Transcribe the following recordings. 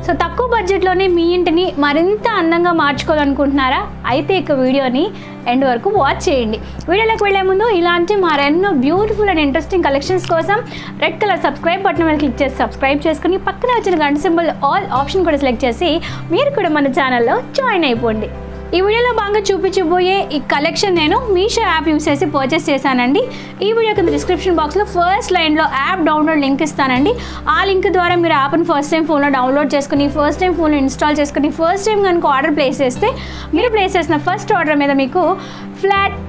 So తక్కువ బడ్జెట్లోనే మీ ఇంటిని మరింత అందంగా మార్చుకోవాలనుకుంటున్నారా? అయితే ఇక వీడియోని ఎండ్ వరకు వాచ్ చేయండి. వీడియోలోకి వెళ్ళే ముందు ఇలాంటి మరెన్నో బ్యూటిఫుల్ అండ్ ఇంట్రెస్టింగ్ కలెక్షన్స్ కోసం రెడ్ కలర్ సబ్స్క్రైబ్ బటన్ మీద క్లిక్ చేసి సబ్స్క్రైబ్ చేసుకుని పక్కన వచ్చిన గంట సింబల్ ఆల్ ఆప్షన్ కూడా సెలెక్ట్ చేసి మీరు కూడా మన ఛానల్లో జాయిన్ అయిపోండి. ఈ వీడియోలో బాగా చూపించబోయే ఈ కలెక్షన్ నేను మీషో యాప్ యూస్ చేసి పర్చేస్ చేశానండి. ఈ వీడియో కింద డిస్క్రిప్షన్ బాక్స్లో ఫస్ట్ లైన్లో యాప్ డౌన్లోడ్ లింక్ ఇస్తానండి. ఆ లింక్ ద్వారా మీరు యాప్ని ఫస్ట్ టైం ఫోన్లో డౌన్లోడ్ చేసుకుని ఫస్ట్ టైం ఫోన్లో ఇన్స్టాల్ చేసుకుని ఫస్ట్ టైం కనుక ఆర్డర్ ప్లేస్ చేస్తే మీరు ప్లేస్ చేసిన ఫస్ట్ ఆర్డర్ మీద మీకు ఫ్లాట్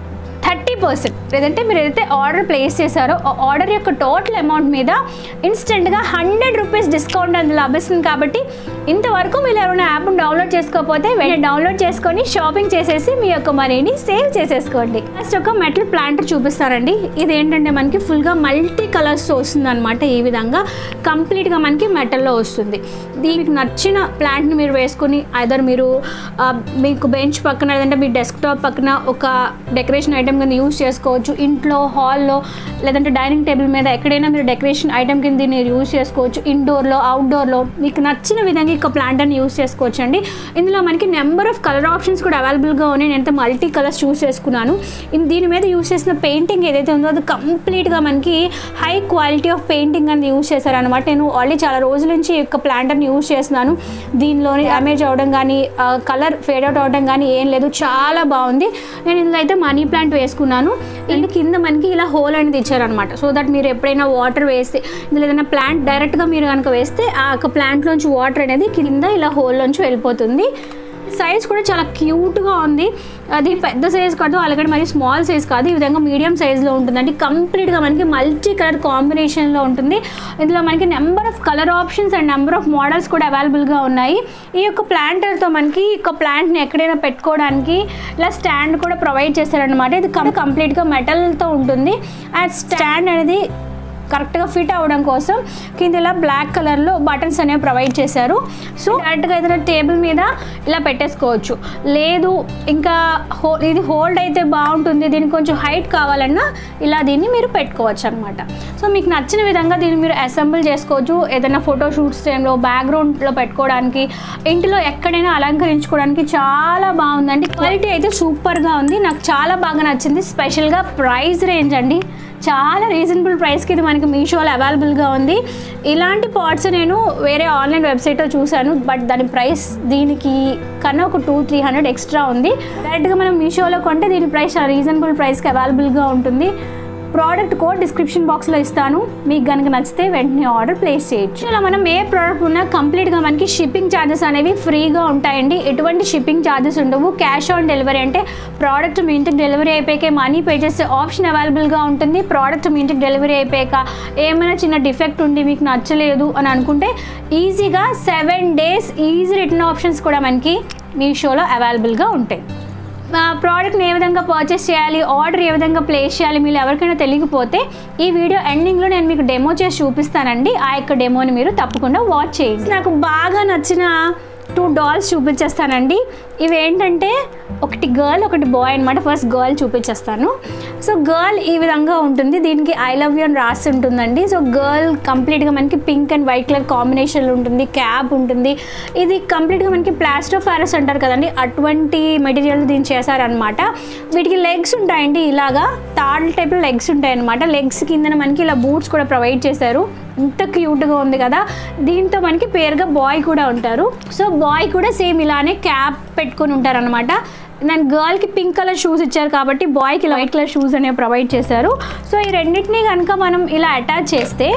30% లేదంటే మీరు ఏదైతే ఆర్డర్ ప్లేస్ చేశారో ఆ ఆర్డర్ యొక్క టోటల్ అమౌంట్ మీద ఇన్స్టెంట్గా 100 రూపీస్ డిస్కౌంట్ అనేది లభిస్తుంది. కాబట్టి ఇంతవరకు మీరు ఎవరైనా యాప్ను డౌన్లోడ్ చేసుకోకపోతే వెంటనే డౌన్లోడ్ చేసుకొని షాపింగ్ చేసేసి మీ యొక్క మనీని సేవ్ చేసేసుకోండి. ఫస్ట్ ఒక మెటల్ ప్లాంటర్ చూపిస్తారండి. ఇది ఏంటంటే మనకి ఫుల్గా మల్టీ కలర్స్తో వస్తుంది అనమాట. ఈ విధంగా కంప్లీట్గా మనకి మెటల్లో వస్తుంది. దీనికి నచ్చిన ప్లాంట్ని మీరు వేసుకొని ఐదర్ మీరు మీకు బెంచ్ పక్కన లేదంటే మీ డెస్క్టాప్ పక్కన ఒక డెకరేషన్ ఐటమ్ కింద యూస్ చేసుకోవచ్చు. ఇంట్లో హాల్లో లేదంటే డైనింగ్ టేబుల్ మీద ఎక్కడైనా మీరు డెకరేషన్ ఐటమ్ కింద దీన్ని యూస్ చేసుకోవచ్చు. ఇండోర్లో అవుట్డోర్లో మీకు నచ్చిన విధంగా ఒక ప్లాంటర్ని యూస్ చేసుకోవచ్చు అండి. ఇందులో మనకి నెంబర్ ఆఫ్ కలర్ ఆప్షన్స్ కూడా అవైలబుల్గా ఉన్నాయి. నేనైతే మల్టీ కలర్స్ చూస్ చేసుకున్నాను. దీని మీద యూస్ చేసిన పెయింటింగ్ ఏదైతే ఉందో అది కంప్లీట్గా మనకి హై క్వాలిటీ ఆఫ్ పెయింటింగ్ అనేది యూస్ చేశారనమాట. నేను ఆల్రెడీ చాలా రోజుల నుంచి ఈ యొక్క ప్లాంటర్ని యూస్ చేస్తున్నాను. దీనిలోని డ్యామేజ్ అవ్వడం కానీ కలర్ ఫేడ్ అవుట్ అవ్వడం కానీ ఏం లేదు, చాలా బాగుంది. నేను ఇందులో అయితే మనీ ప్లాంట్ వేసుకున్నాను. ఇందులో కింద మనకి ఇలా హోల్ అనేది ఇచ్చారనమాట. సో దట్ మీరు ఎప్పుడైనా వాటర్ వేస్తే ఇందులో ఏదైనా ప్లాంట్ డైరెక్ట్గా మీరు కనుక వేస్తే ఆ యొక్క ప్లాంట్లోంచి వాటర్ అనేది కింద ఇలా హోల్లోంచి వెళ్ళిపోతుంది. సైజ్ కూడా చాలా క్యూట్గా ఉంది. అది పెద్ద సైజ్ కాదు, అలాగే మరి స్మాల్ సైజ్ కాదు, ఈ విధంగా మీడియం సైజ్లో ఉంటుందండి. కంప్లీట్గా మనకి మల్టీ కలర్ కాంబినేషన్లో ఉంటుంది. ఇందులో మనకి number of colour options and number of models కూడా అవైలబుల్గా ఉన్నాయి. ఈ యొక్క ప్లాంటర్తో మనకి ఈ యొక్క ప్లాంట్ని ఎక్కడైనా పెట్టుకోవడానికి ఇలా స్టాండ్ కూడా ప్రొవైడ్ చేస్తారనమాట. ఇది కంప్లీట్గా మెటల్తో ఉంటుంది. ఆ స్టాండ్ అనేది కరెక్ట్గా ఫిట్ అవ్వడం కోసం కింద ఇలా బ్లాక్ కలర్లో బటన్స్ అనేవి ప్రొవైడ్ చేశారు. సో డైరెక్ట్గా ఏదైనా టేబుల్ మీద ఇలా పెట్టేసుకోవచ్చు. లేదు ఇంకా ఇది హోల్డ్ అయితే బాగుంటుంది, దీనికి కొంచెం హైట్ కావాలన్నా ఇలా దీన్ని మీరు పెట్టుకోవచ్చు అనమాట. సో మీకు నచ్చిన విధంగా దీన్ని మీరు అసెంబుల్ చేసుకోవచ్చు. ఏదైనా ఫోటోషూట్స్ టైంలో బ్యాక్గ్రౌండ్లో పెట్టుకోవడానికి, ఇంటిలో ఎక్కడైనా అలంకరించుకోవడానికి చాలా బాగుందండి. క్వాలిటీ అయితే సూపర్గా ఉంది, నాకు చాలా బాగా నచ్చింది. స్పెషల్గా ప్రైస్ రేంజ్ అండి, చాలా రీజనబుల్ ప్రైస్కి ఇది మనకి మీషోలో అవైలబుల్గా ఉంది. ఇలాంటి పాట్స్ నేను వేరే ఆన్లైన్ వెబ్సైట్లో చూశాను, బట్ దాని ప్రైస్ దీనికి కన్నా ఒక 200-300 ఎక్స్ట్రా ఉంది. డైరెక్ట్గా మనం మీషోలో కొంటే దీని ప్రైస్ చాలా రీజనబుల్ ప్రైస్కి అవైలబుల్గా ఉంటుంది. ప్రోడక్ట్ కోడ్ డిస్క్రిప్షన్ బాక్స్లో ఇస్తాను, మీకు కనుక నచ్చితే వెంటనే ఆర్డర్ ప్లేస్ చేయొచ్చు. ఇలా మనం ఏ ప్రోడక్ట్ ఉన్నా కంప్లీట్గా మనకి షిప్పింగ్ ఛార్జెస్ అనేవి ఫ్రీగా ఉంటాయండి. ఎటువంటి షిప్పింగ్ ఛార్జెస్ ఉండవు. క్యాష్ ఆన్ డెలివరీ అంటే ప్రోడక్ట్ మీ ఇంటికి డెలివరీ అయిపోయాక మనీ పే చేసే ఆప్షన్ అవైలబుల్గా ఉంటుంది. ప్రోడక్ట్ మీ ఇంటికి డెలివరీ అయిపోయాక ఏమైనా చిన్న డిఫెక్ట్ ఉండి మీకు నచ్చలేదు అని అనుకుంటే ఈజీగా 7 days ఈజీ రిటర్న్ ఆప్షన్స్ కూడా మనకి మీషోలో అవైలబుల్గా ఉంటాయి. ప్రోడక్ట్ని ఏ విధంగా పర్చేస్ చేయాలి, ఆర్డర్ ఏ విధంగా ప్లేస్ చేయాలి మీరు ఎవరికైనా తెలియకపోతే ఈ వీడియో ఎండింగ్లో నేను మీకు డెమో చేసి చూపిస్తానండి. ఆ యొక్క డెమోని మీరు తప్పకుండా వాచ్ చేయండి. నాకు బాగా నచ్చిన 2 dolls చూపించేస్తానండి. ఇవి ఏంటంటే ఒకటి గర్ల్ ఒకటి బాయ్ అనమాట. ఫస్ట్ గర్ల్ చూపించేస్తాను. సో గర్ల్ ఈ విధంగా ఉంటుంది, దీనికి ఐ లవ్ యూ అని రాసి ఉంటుందండి. సో గర్ల్ కంప్లీట్గా మనకి పింక్ అండ్ వైట్ కలర్ కాంబినేషన్లో ఉంటుంది, క్యాప్ ఉంటుంది. ఇది కంప్లీట్గా మనకి ప్లాస్టర్ ఆఫ్ ప్యారిస్ అంటారు కదండి, అటువంటి మెటీరియల్ దీన్ని చేశారనమాట. వీటికి లెగ్స్ ఉంటాయండి, ఇలాగా తాడు టైప్లో లెగ్స్ ఉంటాయన్నమాట. లెగ్స్ కింద మనకి ఇలా బూట్స్ కూడా ప్రొవైడ్ చేశారు. ఇంత క్యూట్గా ఉంది కదా. దీంతో మనకి పేరుగా బాయ్ కూడా ఉంటారు. సో బాయ్ కూడా సేమ్ ఇలానే క్యాప్ పెట్టుకొని ఉంటారనమాట. దాని గర్ల్కి పింక్ కలర్ షూస్ ఇచ్చారు కాబట్టి బాయ్కి ఇలా వైట్ కలర్ షూస్ అనేవి ప్రొవైడ్ చేశారు. సో ఈ రెండింటినీ కనుక మనం ఇలా అటాచ్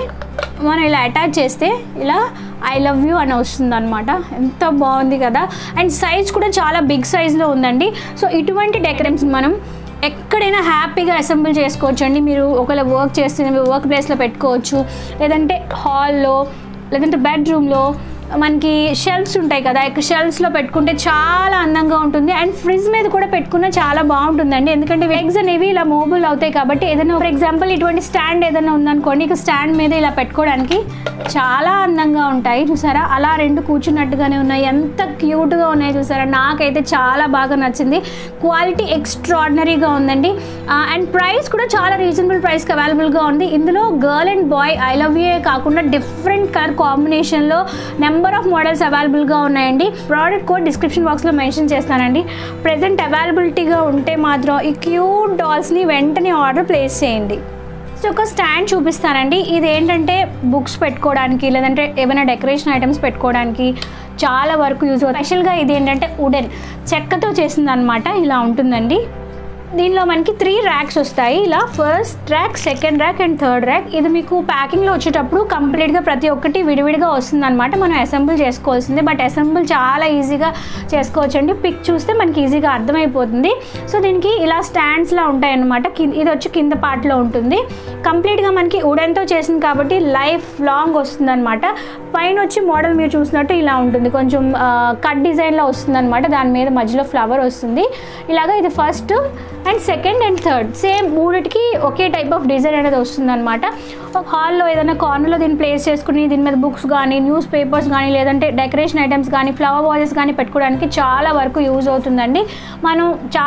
చేస్తే ఇలా ఐ లవ్ యూ అని వస్తుంది అనమాట. ఎంత బాగుంది కదా. అండ్ సైజ్ కూడా చాలా బిగ్ సైజ్లో ఉందండి. సో ఇటువంటి డెకరేషన్స్ మనం ఎక్కడైనా హ్యాపీగా అసెంబుల్ చేసుకోవచ్చు అండి. మీరు ఒకవేళ వర్క్ చేస్తున్న వర్క్ ప్లేస్లో పెట్టుకోవచ్చు, లేదంటే హాల్లో లేదంటే బెడ్రూమ్లో మనకి షెల్ఫ్స్ ఉంటాయి కదా, షెల్ఫ్స్లో పెట్టుకుంటే చాలా అందంగా ఉంటుంది. అండ్ ఫ్రిడ్జ్ మీద కూడా పెట్టుకున్నా చాలా బాగుంటుందండి. ఎందుకంటే ఎగ్స్ అనేవి ఇలా మూవబుల్ అవుతాయి కాబట్టి ఏదైనా ఫర్ ఎగ్జాంపుల్ ఇటువంటి స్టాండ్ ఏదైనా ఉందనుకోండి, ఇక స్టాండ్ మీద ఇలా పెట్టుకోవడానికి చాలా అందంగా ఉంటాయి. చూసారా అలా 2 కూర్చున్నట్టుగానే ఉన్నాయి, ఎంత క్యూట్గా ఉన్నాయి చూసారా. నాకైతే చాలా బాగా నచ్చింది. క్వాలిటీ ఎక్స్ట్రాడినరీగా ఉందండి. అండ్ ప్రైస్ కూడా చాలా రీజనబుల్ ప్రైస్కి అవైలబుల్గా ఉంది. ఇందులో girl and boy I love you కాకుండా డిఫరెంట్ కలర్ కాంబినేషన్లో నెంబర్ నెంబర్ ఆఫ్ మోడల్స్ అవైలబుల్గా ఉన్నాయండి. ప్రోడక్ట్ కోడ్ డిస్క్రిప్షన్ బాక్స్లో మెన్షన్ చేస్తానండి. ప్రెజెంట్ అవైలబిలిటీగా ఉంటే మాత్రం ఈ క్యూట్ డాల్స్ని వెంటనే ఆర్డర్ ప్లేస్ చేయండి. సో ఒక స్టాండ్ చూపిస్తానండి. ఇది ఏంటంటే బుక్స్ పెట్టుకోవడానికి లేదంటే ఏమైనా డెకరేషన్ ఐటమ్స్ పెట్టుకోవడానికి చాలా వరకు యూజ్ అవుతుంది. స్పెషల్గా ఇది ఏంటంటే వుడెన్ చెక్కతో చేసిందనమాట. ఇలా ఉంటుందండి. దీనిలో మనకి 3 ర్యాక్స్ వస్తాయి. ఇలా first rack, second rack and third rack. ఇది మీకు ప్యాకింగ్లో వచ్చేటప్పుడు కంప్లీట్గా ప్రతి ఒక్కటి విడివిడిగా వస్తుంది అనమాట. మనం అసెంబుల్ చేసుకోవాల్సిందే. బట్ అసెంబుల్ చాలా ఈజీగా చేసుకోవచ్చండి. పిక్ చూస్తే మనకి ఈజీగా అర్థమైపోతుంది. సో దీనికి ఇలా స్టాండ్స్లా ఉంటాయి అన్నమాట. ఇది వచ్చి కింద పార్ట్లో ఉంటుంది. కంప్లీట్గా మనకి వుడెన్తో చేసింది కాబట్టి లైఫ్ లాంగ్ వస్తుంది అనమాట. పైన వచ్చి మోడల్ మీరు చూసినట్టు ఇలా ఉంటుంది. కొంచెం కట్ డిజైన్లో వస్తుంది అనమాట. దాని మీద మధ్యలో ఫ్లవర్ వస్తుంది. ఇలాగా ఇది first and second and third same మూడిటికి ఒకే టైప్ ఆఫ్ డిజైన్ అనేది వస్తుంది అనమాట. హాల్లో ఏదైనా కార్నర్లో దీన్ని ప్లేస్ చేసుకుని దీని మీద బుక్స్ కానీ, న్యూస్ పేపర్స్ కానీ, లేదంటే డెకరేషన్ ఐటమ్స్ కానీ, ఫ్లవర్ వాజెస్ కానీ పెట్టుకోవడానికి చాలా వరకు యూజ్ అవుతుందండి. మనం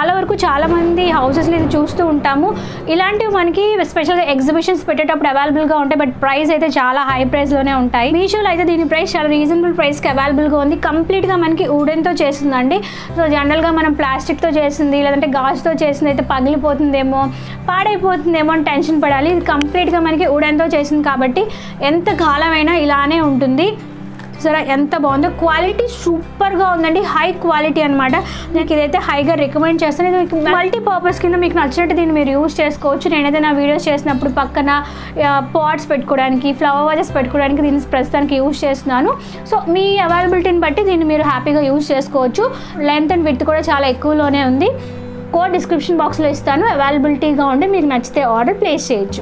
చాలామంది హౌసెస్లో ఇది చూస్తూ ఉంటాము. ఇలాంటివి మనకి స్పెషల్గా ఎగ్జిబిషన్స్ పెట్టేటప్పుడు అవైలబుల్గా ఉంటాయి. బట్ ప్రైస్ అయితే చాలా హై ప్రైస్లోనే ఉంటాయి. మీషోలో అయితే దీని ప్రైస్ చాలా రీజనబుల్ ప్రైస్కి అవైలబుల్గా ఉంది. కంప్లీట్గా మనకి వుడెన్తో చేస్తుందండి. సో జనరల్గా మనం ప్లాస్టిక్తో చేసింది లేదంటే గాజుతో చేసింది అయితే పగిలిపోతుందేమో, పాడైపోతుందేమో అని టెన్షన్ పడాలి. ఇది కంప్లీట్గా మనకి వుడెన్తో చేసింది కాబట్టి ఎంత కాలమైనా ఇలానే ఉంటుంది. సరే ఎంత బాగుందో, క్వాలిటీ సూపర్గా ఉందండి. హై క్వాలిటీ అనమాట. నాకు ఇదైతే హైగా రికమెండ్ చేస్తాను. ఇది మల్టీపర్పస్ కింద మీకు నచ్చినట్టు దీన్ని మీరు యూజ్ చేసుకోవచ్చు. నేనైతే నా వీడియోస్ చేసినప్పుడు పక్కన పాట్స్ పెట్టుకోవడానికి, ఫ్లవర్ వాజెస్ పెట్టుకోవడానికి దీన్ని ప్రస్తుతానికి యూజ్ చేస్తున్నాను. సో మీ అవైలబిలిటీని బట్టి దీన్ని మీరు హ్యాపీగా యూజ్ చేసుకోవచ్చు. లెంత్ అండ్ విడ్త్ కూడా చాలా ఎక్కువలోనే ఉంది. కోడ్ డిస్క్రిప్షన్ బాక్స్లో ఇస్తాను. అవైలబిలిటీగా ఉండి మీకు నచ్చితే ఆర్డర్ ప్లేస్ చేయొచ్చు.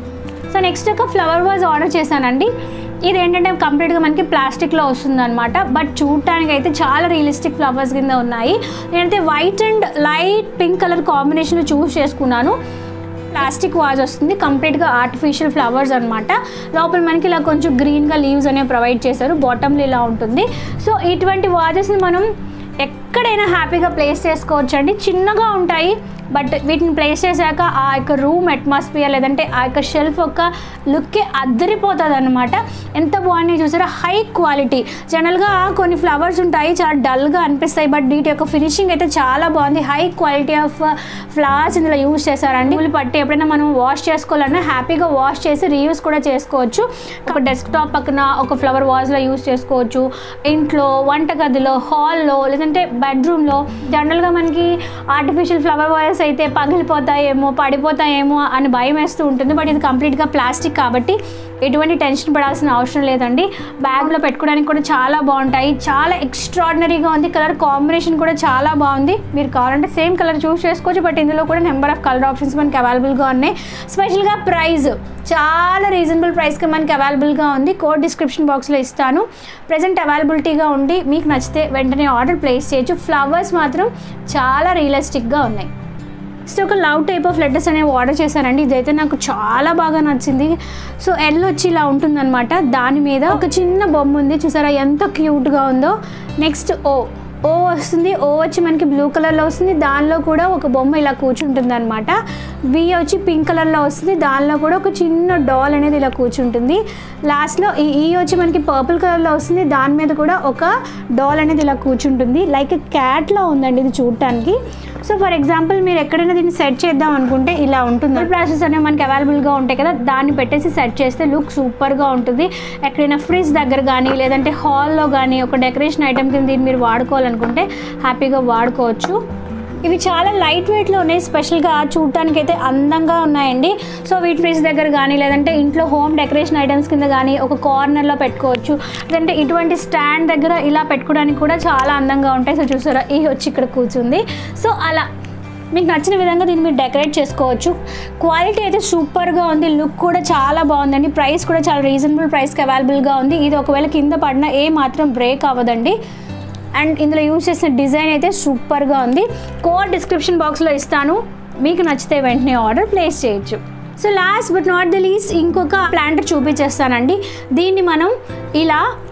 సో నెక్స్ట్ ఒక ఫ్లవర్ వాజ్ ఆర్డర్ చేశానండి. ఇది ఏంటంటే కంప్లీట్గా మనకి ప్లాస్టిక్లో వస్తుందన్నమాట. బట్ చూడటానికి అయితే చాలా రియలిస్టిక్ ఫ్లవర్స్ కింద ఉన్నాయి. నేనైతే white and light pink colour కాంబినేషన్లో చూస్ చేసుకున్నాను. ప్లాస్టిక్ వాజ్ వస్తుంది. కంప్లీట్గా ఆర్టిఫిషియల్ ఫ్లవర్స్ అనమాట. లోపల మనకి ఇలా కొంచెం గ్రీన్గా లీవ్స్ అనేవి ప్రొవైడ్ చేశారు. బాటంలో ఇలా ఉంటుంది. సో ఇటువంటి వాజెస్ని మనం ఎక్కడైనా హ్యాపీగా ప్లేస్ చేసుకోవచ్చు అండి. చిన్నగా ఉంటాయి బట్ వీటిని ప్లేస్ చేశాక ఆ యొక్క రూమ్ అట్మాస్ఫియర్ లేదంటే ఆ యొక్క షెల్ఫ్ యొక్క లుక్కే అద్దరిపోతుంది అనమాట. ఎంత బాగున్నాయి చూసారా, హై క్వాలిటీ. జనరల్గా కొన్ని ఫ్లవర్స్ ఉంటాయి చాలా డల్గా అనిపిస్తాయి. బట్ వీటి యొక్క ఫినిషింగ్ అయితే చాలా బాగుంది. హై క్వాలిటీ ఆఫ్ ఫ్లవర్స్ ఇందులో యూజ్ చేశారండి. పూలు పట్టి ఎప్పుడైనా మనం వాష్ చేసుకోవాలన్నా హ్యాపీగా వాష్ చేసి రీయూజ్ కూడా చేసుకోవచ్చు. ఒక డెస్క్టాప్ పక్కన ఒక ఫ్లవర్ వాజ్లో యూజ్ చేసుకోవచ్చు. ఇంట్లో, వంటగదిలో, హాల్లో లేదంటే బెడ్రూమ్లో. జనరల్గా మనకి ఆర్టిఫిషియల్ ఫ్లవర్ వాజెస్ అయితే పగిలిపోతాయేమో, పడిపోతాయేమో అని భయం వేస్తూ ఉంటుంది. బట్ ఇది కంప్లీట్గా ప్లాస్టిక్ కాబట్టి ఎటువంటి టెన్షన్ పడాల్సిన అవసరం లేదండి. బ్యాగ్లో పెట్టుకోవడానికి కూడా చాలా బాగుంటాయి. చాలా ఎక్స్ట్రాడినరీగా ఉంది. కలర్ కాంబినేషన్ కూడా చాలా బాగుంది. మీరు కావాలంటే సేమ్ కలర్ చూస్ చేసుకోవచ్చు. బట్ ఇందులో కూడా నెంబర్ ఆఫ్ కలర్ ఆప్షన్స్ మనకి అవైలబుల్గా ఉన్నాయి. స్పెషల్గా ప్రైస్ చాలా రీజనబుల్ ప్రైస్కి మనకి అవైలబుల్గా ఉంది. కోడ్ డిస్క్రిప్షన్ బాక్స్లో ఇస్తాను. ప్రజెంట్ అవైలబిలిటీగా ఉండి మీకు నచ్చితే వెంటనే ఆర్డర్ ప్లేస్ చేయొచ్చు. ఫ్లవర్స్ మాత్రం చాలా రియలిస్టిక్గా ఉన్నాయి. సో ఒక లవ్ టైప్ ఆఫ్ లెటర్స్ అనేవి ఆర్డర్ చేశానండి. ఇదైతే నాకు చాలా బాగా నచ్చింది. సో ఎల్ వచ్చి ఇలా ఉంటుందన్నమాట. దాని మీద ఒక చిన్న బొమ్మ ఉంది చూసారా, ఎంత క్యూట్గా ఉందో. నెక్స్ట్ ఓ వస్తుంది. ఓ వచ్చి మనకి బ్లూ కలర్లో వస్తుంది. దానిలో కూడా ఒక బొమ్మ ఇలా కూర్చుంటుంది అనమాట. వి వచ్చి పింక్ కలర్లో వస్తుంది. దానిలో కూడా ఒక చిన్న డాల్ అనేది ఇలా కూర్చుంటుంది. లాస్ట్లో ఈ వచ్చి మనకి పర్పుల్ కలర్లో వస్తుంది. దాని మీద కూడా ఒక డాల్ అనేది ఇలా కూర్చుంటుంది. లైక్ క్యాట్లో ఉందండి ఇది చూడటానికి. సో ఫర్ ఎగ్జాంపుల్ మీరు ఎక్కడైనా దీన్ని సెట్ చేద్దాం అనుకుంటే ఇలా ఉంటుంది. ప్రాసెస్ అనేవి మనకి అవైలబుల్గా ఉంటాయి కదా, దాన్ని పెట్టేసి సెట్ చేస్తే లుక్ సూపర్గా ఉంటుంది. ఎక్కడైనా ఫ్రిడ్జ్ దగ్గర కానీ లేదంటే హాల్లో కానీ ఒక డెకరేషన్ ఐటమ్ కింద దీన్ని మీరు వాడుకోవాలనుకుంటే హ్యాపీగా వాడుకోవచ్చు. ఇవి చాలా లైట్ వెయిట్లో ఉన్నాయి. స్పెషల్గా చూడటానికి అయితే అందంగా ఉన్నాయండి. సో వీటి ఫ్రిడ్జ్ దగ్గర కానీ లేదంటే ఇంట్లో హోమ్ డెకరేషన్ ఐటమ్స్ కింద కానీ ఒక కార్నర్లో పెట్టుకోవచ్చు. లేదంటే ఇటువంటి స్టాండ్ దగ్గర ఇలా పెట్టుకోవడానికి కూడా చాలా అందంగా ఉంటాయి. సో చూసారా, ఈ వచ్చి ఇక్కడ కూర్చుంది. సో అలా మీకు నచ్చిన విధంగా దీన్ని మీరు డెకరేట్ చేసుకోవచ్చు. క్వాలిటీ అయితే సూపర్గా ఉంది. లుక్ కూడా చాలా బాగుందండి. ప్రైస్ కూడా చాలా రీజనబుల్ ప్రైస్కి అవైలబుల్గా ఉంది. ఇది ఒకవేళ కింద పడినా ఏ మాత్రం బ్రేక్ అవ్వదండి. అండ్ ఇందులో యూజ్ చేసిన డిజైన్ అయితే సూపర్గా ఉంది. కోడ్ డిస్క్రిప్షన్ బాక్స్లో ఇస్తాను. మీకు నచ్చితే వెంటనే ఆర్డర్ ప్లేస్ చేయొచ్చు. So last but not the least ఇంకొక ప్లాంటర్ చూపించేస్తానండి. దీన్ని మనం ఇలా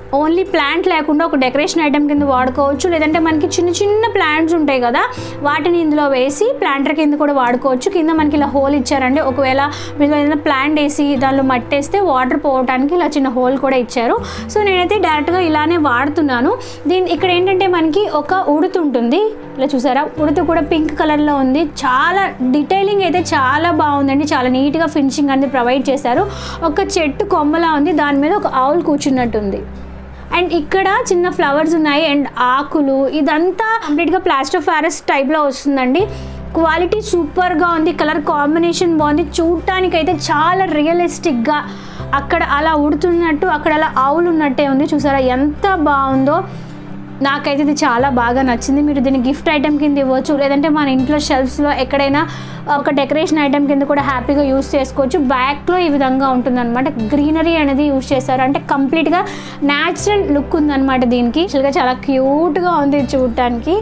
ఓన్లీ ప్లాంట్ లేకుండా ఒక డెకరేషన్ ఐటమ్ కింద వాడుకోవచ్చు, లేదంటే మనకి చిన్న చిన్న ప్లాంట్స్ ఉంటాయి కదా వాటిని ఇందులో వేసి ప్లాంటర్ కింద కూడా వాడుకోవచ్చు. కింద మనకి ఇలా హోల్ ఇచ్చారండి, ఒకవేళ మీరు ఏదైనా ప్లాంట్ వేసి దానిలో మట్టేస్తే వాటర్ పోవడానికి ఇలా చిన్న హోల్ కూడా ఇచ్చారు. సో నేనైతే డైరెక్ట్గా ఇలానే వాడుతున్నాను. ఇక్కడ ఏంటంటే మనకి ఒక ఉడుతు ఉంటుంది, ఇలా చూసారా, ఉడుతు కూడా పింక్ కలర్లో ఉంది. చాలా డీటెయిలింగ్ అయితే చాలా బాగుందండి, చాలా నీట్గా ఫినిషింగ్ అనేది ప్రొవైడ్ చేశారు. ఒక చెట్టు కొమ్మలా ఉంది, దాని మీద ఒక ఆవుల్ కూర్చున్నట్టుంది. అండ్ ఇక్కడ చిన్న ఫ్లవర్స్ ఉన్నాయి అండ్ ఆకులు, ఇదంతా కంప్లీట్గా ప్లాస్టర్ ఆఫ్ ప్యారిస్ టైప్లో వస్తుందండి. క్వాలిటీ సూపర్గా ఉంది, కలర్ కాంబినేషన్ బాగుంది, చూడటానికి అయితే చాలా రియలిస్టిక్గా అక్కడ అలా ఉడుతున్నట్టు అక్కడ అలా ఆవులు ఉన్నట్టే ఉంది. చూసారా ఎంత బాగుందో, నాకైతే ఇది చాలా బాగా నచ్చింది. మీరు దీన్ని గిఫ్ట్ ఐటమ్ కింద ఇవ్వచ్చు, లేదంటే మన ఇంట్లో షెల్ఫ్స్లో ఎక్కడైనా ఒక డెకరేషన్ ఐటమ్ కింద కూడా హ్యాపీగా యూస్ చేసుకోవచ్చు. బ్యాక్లో ఈ విధంగా ఉంటుందన్నమాట, గ్రీనరీ అనేది యూస్ చేశారు, అంటే కంప్లీట్గా న్యాచురల్ లుక్ ఉందన్నమాట దీనికి. యాక్చువల్గా చాలా క్యూట్గా ఉంది చూడటానికి.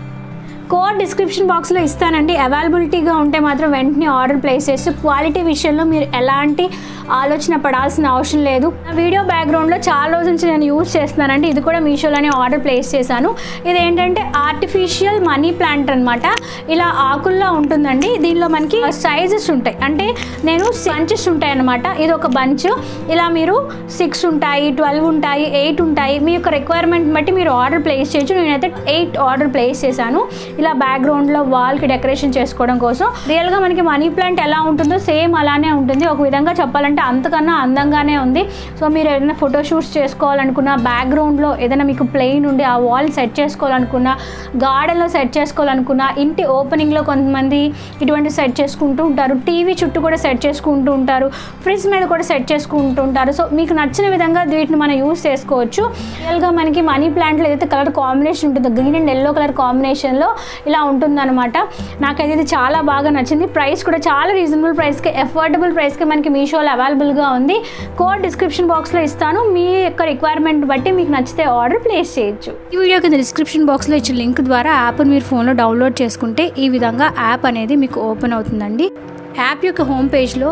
కోడ్ డిస్క్రిప్షన్ బాక్స్లో ఇస్తానండి, అవైలబిలిటీగా ఉంటే మాత్రం వెంటనే ఆర్డర్ ప్లేస్ చేసి క్వాలిటీ విషయంలో మీరు ఎలాంటి ఆలోచన పడాల్సిన అవసరం లేదు. నా వీడియో బ్యాక్గ్రౌండ్లో చాలా రోజుల నుంచి నేను యూజ్ చేస్తున్నానండి, ఇది కూడా మీషోలోనే ఆర్డర్ ప్లేస్ చేశాను. ఇదేంటంటే ఆర్టిఫిషియల్ మనీ ప్లాంట్ అనమాట, ఇలా ఆకుల్లో ఉంటుందండి. దీనిలో మనకి సైజెస్ ఉంటాయి, అంటే నేను బంచెస్ ఉంటాయి అనమాట. ఇది ఒక బంచ్, ఇలా మీరు 6 ఉంటాయి, 12 ఉంటాయి, 8 ఉంటాయి, మీ యొక్క రిక్వైర్మెంట్ బట్టి మీరు ఆర్డర్ ప్లేస్ చేయొచ్చు. నేనైతే 8 ఆర్డర్ ప్లేస్ చేశాను, ఇలా బ్యాక్గ్రౌండ్లో వాల్కి డెకరేషన్ చేసుకోవడం కోసం. రియల్గా మనకి మనీ ప్లాంట్ ఎలా ఉంటుందో సేమ్ అలానే ఉంటుంది, ఒక విధంగా చెప్పాలంటే అంతకన్నా అందంగానే ఉంది. సో మీరు ఏదైనా ఫోటోషూట్స్ చేసుకోవాలనుకున్నా, బ్యాక్గ్రౌండ్లో ఏదైనా మీకు ప్లెయిన్ ఉండి ఆ వాల్ సెట్ చేసుకోవాలనుకున్నా, గార్డెన్లో సెట్ చేసుకోవాలనుకున్నా, ఇంటి ఓపెనింగ్లో కొంతమంది ఇటువంటి సెట్ చేసుకుంటూ ఉంటారు, టీవీ చుట్టూ కూడా సెట్ చేసుకుంటూ ఉంటారు, ఫ్రిడ్జ్ మీద కూడా సెట్ చేసుకుంటూ ఉంటారు. సో మీకు నచ్చిన విధంగా వీటిని మనం యూస్ చేసుకోవచ్చు. రియల్గా మనకి మనీ ప్లాంట్లో ఏదైతే కలర్ కాంబినేషన్ ఉంటుందో గ్రీన్ అండ్ ఎల్లో కలర్ కాంబినేషన్లో ఇలా ఉంటుందన్నమాట. నాకైతే ఇది చాలా బాగా నచ్చింది. ప్రైస్ కూడా చాలా రీజనబుల్ ప్రైస్కి, ఎఫోర్డబుల్ ప్రైస్కి మనకి మీషోలో అవైలబుల్గా ఉంది. కోడ్ డిస్క్రిప్షన్ బాక్స్లో ఇస్తాను, మీ యొక్క రిక్వైర్మెంట్ బట్టి మీకు నచ్చితే ఆర్డర్ ప్లేస్ చేయొచ్చు. ఈ వీడియో కింద డిస్క్రిప్షన్ బాక్స్లో ఇచ్చిన లింక్ ద్వారా యాప్ని మీరు ఫోన్లో డౌన్లోడ్ చేసుకుంటే ఈ విధంగా యాప్ అనేది మీకు ఓపెన్ అవుతుందండి. యాప్ యొక్క హోమ్ పేజ్లో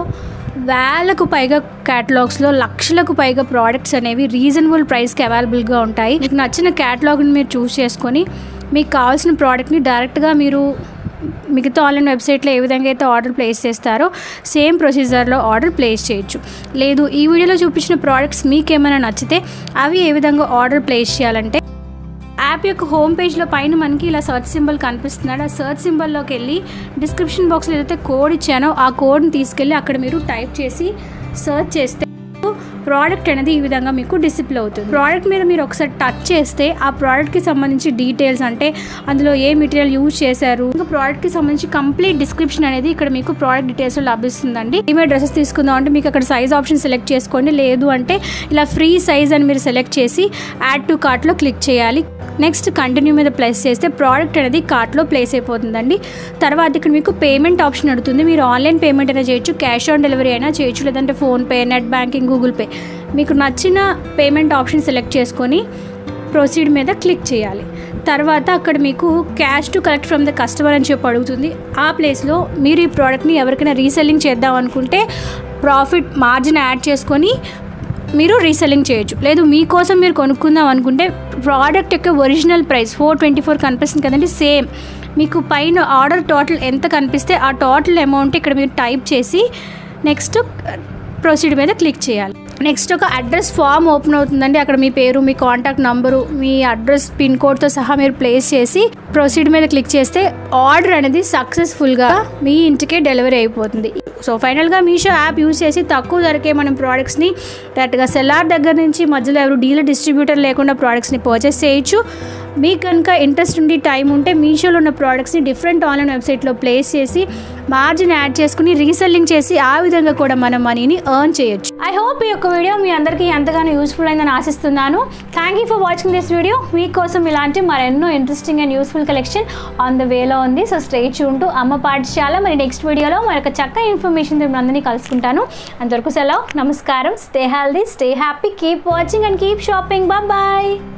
వేలకు పైగా క్యాటలాగ్స్లో లక్షలకు పైగా ప్రోడక్ట్స్ అనేవి రీజనబుల్ ప్రైస్కి అవైలబుల్గా ఉంటాయి. మీకు నచ్చిన క్యాటలాగ్ని మీరు చూస్ చేసుకొని మీకు కావాల్సిన ప్రోడక్ట్ని డైరెక్ట్గా మీరు మిగతా ఆన్లైన్ వెబ్సైట్లో ఏ విధంగా అయితే ఆర్డర్ ప్లేస్ చేస్తారో సేమ్ ప్రొసీజర్లో ఆర్డర్ ప్లేస్ చేయొచ్చు. లేదు ఈ వీడియోలో చూపించిన ప్రోడక్ట్స్ మీకు ఏమైనా నచ్చితే అవి ఏ విధంగా ఆర్డర్ ప్లేస్ చేయాలంటే యాప్ యొక్క హోమ్ పేజ్లో పైన మనకి ఇలా సర్చ్ సింబల్ కనిపిస్తున్నాడు. ఆ సర్చ్ సింబల్లోకి వెళ్ళి డిస్క్రిప్షన్ బాక్స్లో ఏదైతే కోడ్ ఇచ్చానో ఆ కోడ్ని తీసుకెళ్ళి అక్కడ మీరు టైప్ చేసి సర్చ్ చేస్తే ప్రోడక్ట్ అనేది ఈ విధంగా మీకు డిస్ప్లే అవుతుంది. ప్రోడక్ట్ మీద మీరు ఒకసారి టచ్ చేస్తే ఆ ప్రోడక్ట్కి సంబంధించి డీటెయిల్స్, అంటే అందులో ఏ మెటీరియల్ యూజ్ చేశారు, ఇంకా ప్రోడక్ట్కి సంబంధించి కంప్లీట్ డిస్క్రిప్షన్ అనేది ఇక్కడ మీకు ప్రోడక్ట్ డీటెయిల్స్లో లభిస్తుందండి. ఏమైనా డ్రెస్సెస్ తీసుకుందాం అంటే మీకు అక్కడ సైజ్ ఆప్షన్ సెలెక్ట్ చేసుకోండి, లేదు అంటే ఇలా ఫ్రీ సైజ్ అని మీరు సెలెక్ట్ చేసి యాడ్ టు కార్ట్లో క్లిక్ చేయాలి. నెక్స్ట్ కంటిన్యూ మీద ప్లేస్ చేస్తే ప్రోడక్ట్ అనేది కార్ట్లో ప్లేస్ అయిపోతుందండి. తర్వాత ఇక్కడ మీకు పేమెంట్ ఆప్షన్ అడుగుతుంది. మీరు ఆన్లైన్ పేమెంట్ అయినా చేయొచ్చు, క్యాష్ ఆన్ డెలివరీ అయినా చేయొచ్చు, లేదంటే PhonePe, net banking, Google pay, మీకు నచ్చిన పేమెంట్ ఆప్షన్ సెలెక్ట్ చేసుకొని ప్రొసీడ్ మీద క్లిక్ చేయాలి. తర్వాత అక్కడ మీకు cash to collect from the customer అని చెప్పి అడుగుతుంది. ఆ ప్లేస్లో మీరు ఈ ప్రోడక్ట్ని ఎవరికైనా రీసెల్లింగ్ చేద్దాం అనుకుంటే ప్రాఫిట్ మార్జిన్ యాడ్ చేసుకొని మీరు రీసెల్లింగ్ చేయొచ్చు. లేదు మీకోసం మీరు కొనుక్కుందాం అనుకుంటే ప్రోడక్ట్ యొక్క ఒరిజినల్ ప్రైస్ 424 కనిపిస్తుంది కదండి, సేమ్ మీకు పైన ఆర్డర్ టోటల్ ఎంత కనిపిస్తే ఆ టోటల్ అమౌంట్ ఇక్కడ మీరు టైప్ చేసి నెక్స్ట్ ప్రొసీడ్ మీద క్లిక్ చేయాలి. నెక్స్ట్ ఒక అడ్రస్ ఫామ్ ఓపెన్ అవుతుందండి. అక్కడ మీ పేరు, మీ కాంటాక్ట్ నంబరు, మీ అడ్రస్, పిన్ కోడ్తో సహా మీరు ప్లేస్ చేసి ప్రొసీడ్ మీద క్లిక్ చేస్తే ఆర్డర్ అనేది సక్సెస్ఫుల్గా మీ ఇంటికే డెలివరీ అయిపోతుంది. సో ఫైనల్గా మీషో యాప్ యూజ్ చేసి తక్కువ ధరకే మనం ప్రోడక్ట్స్ని డైరెక్ట్గా సెల్లార్ దగ్గర నుంచి మధ్యలో ఎవరు డీలర్ డిస్ట్రిబ్యూటర్ లేకుండా ప్రోడక్ట్స్ని పర్చేస్ చేయొచ్చు. మీకు కనుక ఇంట్రెస్ట్ ఉండి టైం ఉంటే మీషోలో ఉన్న ప్రోడక్ట్స్ని డిఫరెంట్ ఆన్లైన్ వెబ్సైట్లో ప్లేస్ చేసి మార్జిన్ యాడ్ చేసుకుని రీసెల్లింగ్ చేసి ఆ విధంగా కూడా మనం మనీని ఎర్న్ చేయొచ్చు. ఐ హోప్ ఈ యొక్క వీడియో మీ అందరికీ ఎంతగానో యూస్ఫుల్ అయిందని ఆశిస్తున్నాను. Thank you for watching this video. మీకోసం ఇలాంటి మరెన్నో interesting and useful collection on the వేలో ఉంది. సో స్టే ట్యూన్ టు అమ్మ పాఠశాల. మరి నెక్స్ట్ వీడియోలో మరొక చక్కని ఇన్ఫర్మేషన్ అందరినీ కలుసుకుంటాను. అంతవరకు సెలవు, నమస్కారం. Stay healthy, stay happy, keep watching and keep shopping. Bye.